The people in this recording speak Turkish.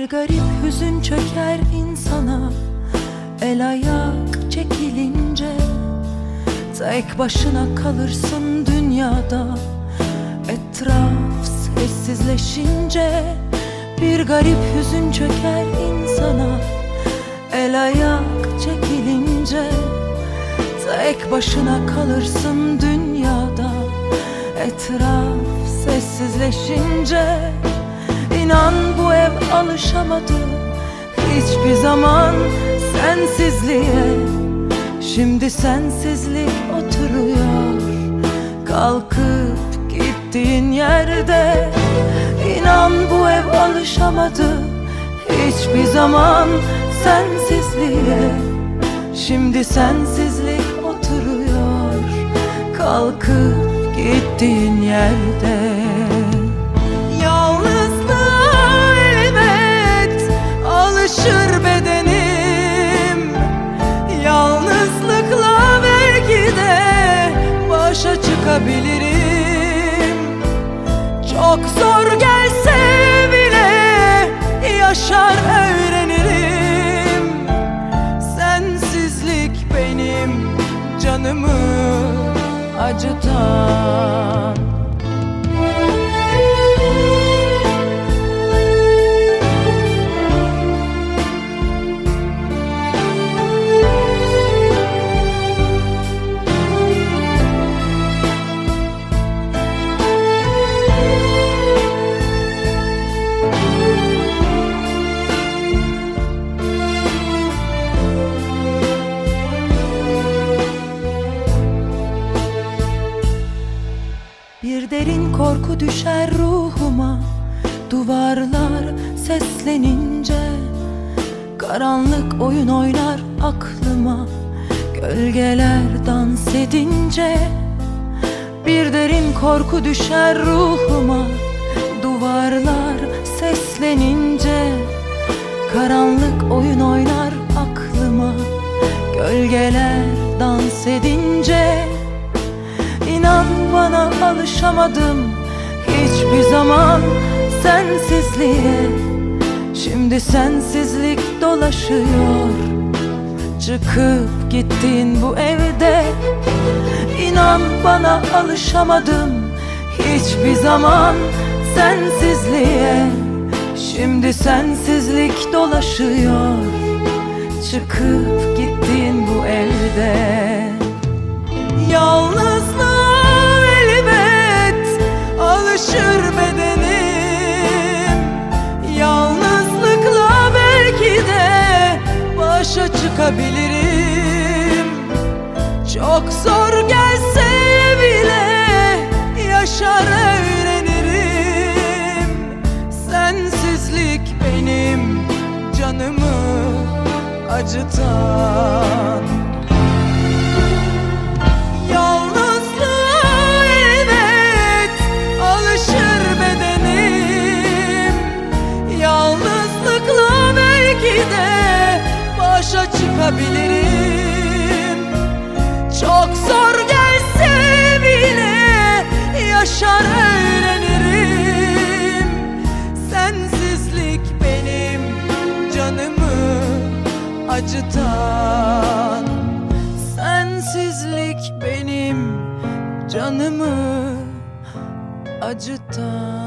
garip hüzün çöker insana, el ayak çekilince. Tek başına kalırsın dünyada, etraf sessizleşince. Bir garip hüzün çöker insana, el ayak çekilince. Tek başına kalırsın dünyada, etraf sessizleşince. İnan bu ev alışamadı hiçbir zaman sensizliğe. Şimdi sensizlik oturuyor kalkıp gittiğin yerde. İnan bu ev alışamadı hiçbir zaman sensizliğe. Şimdi sensizlik oturuyor kalkıp gittiğin yerde. Yalnızlığa elbet alışır bedenim. Yalnızlıkla belki de başa çıkabilirim. Çok zor gelse bile yaşar öğrenirim. Sensizlik benim canımı acıtan. Bir derin korku düşer ruhuma, duvarlar seslenince. Karanlık oyun oynar aklıma, gölgeler dans edince. Bir derin korku düşer ruhuma, duvarlar seslenince. Karanlık oyun oynar aklıma, gölgeler dans edince. İnan bana alışamadım hiçbir zaman sensizliğe. Şimdi sensizlik dolaşıyor çıkıp gittiğin bu evde. İnan bana alışamadım hiçbir zaman sensizliğe. Şimdi sensizlik dolaşıyor çıkıp gittiğin bu evde. Yalnızlığa elbet alışır bedenim. Yalnızlıkla belki de başa çıkabilirim. Çok zor gelse bile yaşar öğrenirim. Sensizlik benim canımı acıtan. Yalnızlığa elbet alışır bedenim. Yalnızlıkla belki de başa çıkabilirim. Çok zor gelse bile yaşar öğrenirim. Sensizlik benim canımı acıtan. Sensizlik benim canımı acıtan.